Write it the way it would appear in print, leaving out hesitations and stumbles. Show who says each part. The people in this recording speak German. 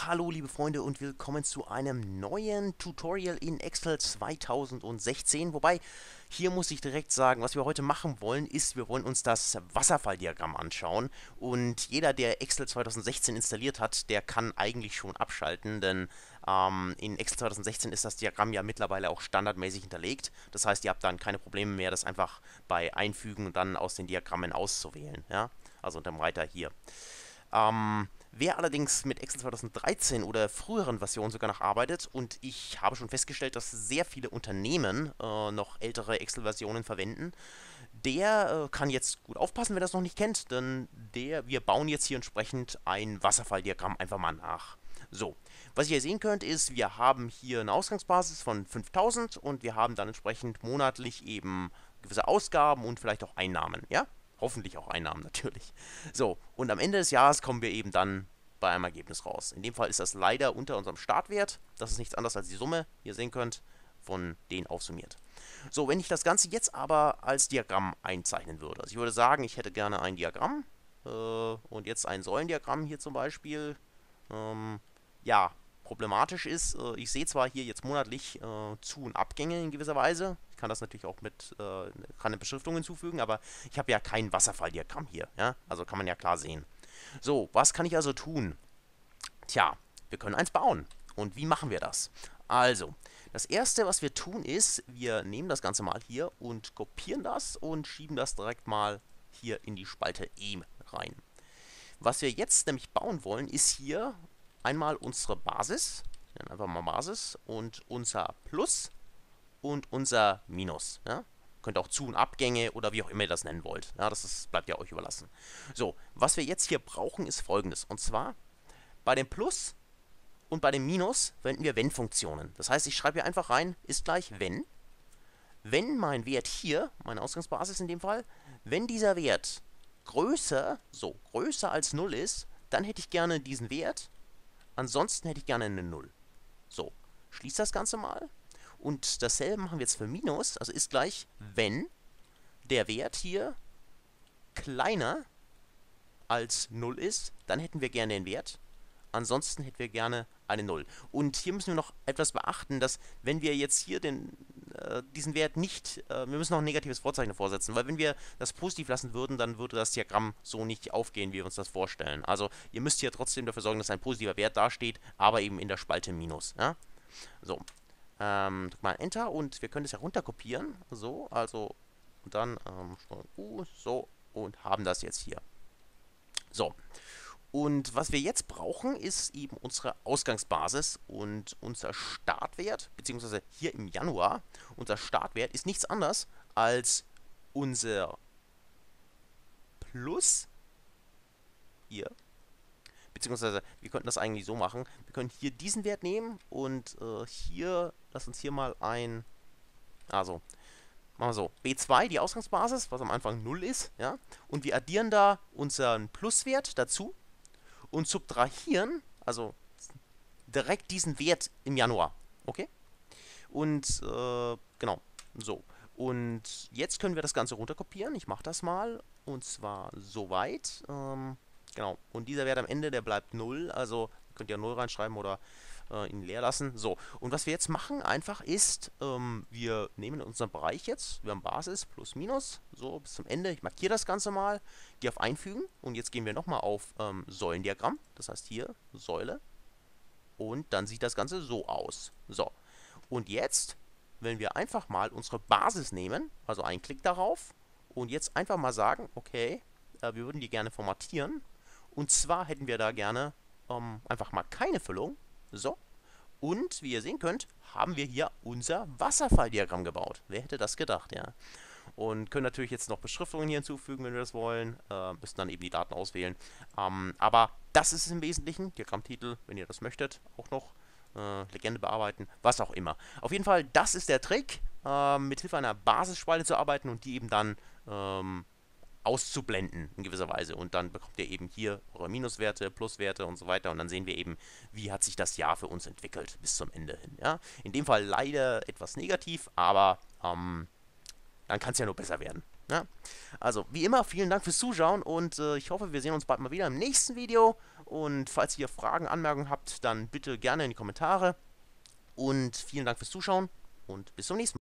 Speaker 1: Hallo liebe Freunde und willkommen zu einem neuen Tutorial in Excel 2016. Wobei, hier muss ich direkt sagen, was wir heute machen wollen, ist, wir wollen uns das Wasserfalldiagramm anschauen. Und jeder, der Excel 2016 installiert hat, der kann eigentlich schon abschalten, denn in Excel 2016 ist das Diagramm ja mittlerweile auch standardmäßig hinterlegt. Das heißt, ihr habt dann keine Probleme mehr, das einfach bei Einfügen und dann aus den Diagrammen auszuwählen. Ja? Also unter dem Reiter hier. Wer allerdings mit Excel 2013 oder früheren Versionen sogar noch arbeitet, und ich habe schon festgestellt, dass sehr viele Unternehmen noch ältere Excel-Versionen verwenden, der kann jetzt gut aufpassen, wer das noch nicht kennt, denn wir bauen jetzt hier entsprechend ein Wasserfalldiagramm einfach mal nach. So, was ihr hier sehen könnt, ist, wir haben hier eine Ausgangsbasis von 5000 und wir haben dann entsprechend monatlich eben gewisse Ausgaben und vielleicht auch Einnahmen, ja? Hoffentlich auch Einnahmen natürlich. So, und am Ende des Jahres kommen wir eben dann bei einem Ergebnis raus. In dem Fall ist das leider unter unserem Startwert. Das ist nichts anderes als die Summe, wie ihr sehen könnt, von denen aufsummiert. So, wenn ich das Ganze jetzt aber als Diagramm einzeichnen würde. Also ich würde sagen, ich hätte gerne ein Diagramm und jetzt ein Säulendiagramm hier zum Beispiel. Ja, problematisch ist, ich sehe zwar hier jetzt monatlich Zu- und Abgänge in gewisser Weise. Ich kann das natürlich auch mit kann eine Beschriftung hinzufügen, aber ich habe ja kein Wasserfalldiagramm hier. Ja? Also kann man ja klar sehen. So, was kann ich also tun? Tja, wir können eins bauen. Und wie machen wir das? Also, das erste, was wir tun, ist, wir nehmen das Ganze mal hier und kopieren das und schieben das direkt mal hier in die Spalte E rein. Was wir jetzt nämlich bauen wollen, ist hier einmal unsere Basis, dann einfach mal Basis, und unser Plus und unser Minus. Ja? Könnt auch Zu- und Abgänge oder wie auch immer ihr das nennen wollt. Ja, bleibt ja euch überlassen. So, was wir jetzt hier brauchen, ist folgendes. Und zwar bei dem Plus und bei dem Minus verwenden wir Wenn-Funktionen. Das heißt, ich schreibe hier einfach rein, ist gleich wenn. Wenn mein Wert hier, meine Ausgangsbasis in dem Fall, wenn dieser Wert größer als 0 ist, dann hätte ich gerne diesen Wert. Ansonsten hätte ich gerne eine 0. So, schließt das Ganze mal. Und dasselbe machen wir jetzt für Minus, also ist gleich, wenn der Wert hier kleiner als 0 ist, dann hätten wir gerne den Wert. Ansonsten hätten wir gerne eine 0. Und hier müssen wir noch etwas beachten, dass wenn wir jetzt hier diesen Wert nicht, wir müssen noch ein negatives Vorzeichen vorsetzen, weil wenn wir das positiv lassen würden, dann würde das Diagramm so nicht aufgehen, wie wir uns das vorstellen. Also ihr müsst hier trotzdem dafür sorgen, dass ein positiver Wert dasteht, aber eben in der Spalte Minus. Ja? So, drück mal Enter und wir können das herunterkopieren. So, also und dann so und haben das jetzt hier. So, und was wir jetzt brauchen, ist eben unsere Ausgangsbasis und unser Startwert, beziehungsweise hier im Januar, unser Startwert ist nichts anderes als unser Plus hier, beziehungsweise wir könnten das eigentlich so machen, wir können hier diesen Wert nehmen und hier, lass uns hier mal also machen wir so, B2, die Ausgangsbasis, was am Anfang 0 ist, ja, und wir addieren da unseren Pluswert dazu und subtrahieren, also direkt diesen Wert im Januar, okay? Und genau, so. Und jetzt können wir das Ganze runterkopieren. Ich mache das mal, und zwar soweit. Genau, und dieser Wert am Ende, der bleibt 0, also könnt ihr 0 reinschreiben oder ihn leer lassen. So, und was wir jetzt machen einfach ist, wir nehmen unseren Bereich jetzt, wir haben Basis plus Minus, so bis zum Ende. Ich markiere das Ganze mal, gehe auf Einfügen und jetzt gehen wir nochmal auf Säulendiagramm, das heißt hier Säule, und dann sieht das Ganze so aus. So, und jetzt, wenn wir einfach mal unsere Basis nehmen, also einen Klick darauf, und jetzt einfach mal sagen, okay, wir würden die gerne formatieren, und zwar hätten wir da gerne einfach mal keine Füllung. So. Und wie ihr sehen könnt, haben wir hier unser Wasserfalldiagramm gebaut. Wer hätte das gedacht, ja? Und können natürlich jetzt noch Beschriftungen hier hinzufügen, wenn wir das wollen. Müssen dann eben die Daten auswählen. Aber das ist es im Wesentlichen. Diagrammtitel, wenn ihr das möchtet, auch noch. Legende bearbeiten, was auch immer. Auf jeden Fall, das ist der Trick, mit Hilfe einer Basisspalte zu arbeiten und die eben dann auszublenden in gewisser Weise. Und dann bekommt ihr eben hier eure Minuswerte, Pluswerte und so weiter. Und dann sehen wir eben, wie hat sich das Jahr für uns entwickelt bis zum Ende hin. Ja? In dem Fall leider etwas negativ, aber dann kann es ja nur besser werden. Ja? Also, wie immer, vielen Dank fürs Zuschauen und ich hoffe, wir sehen uns bald mal wieder im nächsten Video. Und falls ihr Fragen, Anmerkungen habt, dann bitte gerne in die Kommentare. Und vielen Dank fürs Zuschauen und bis zum nächsten Mal.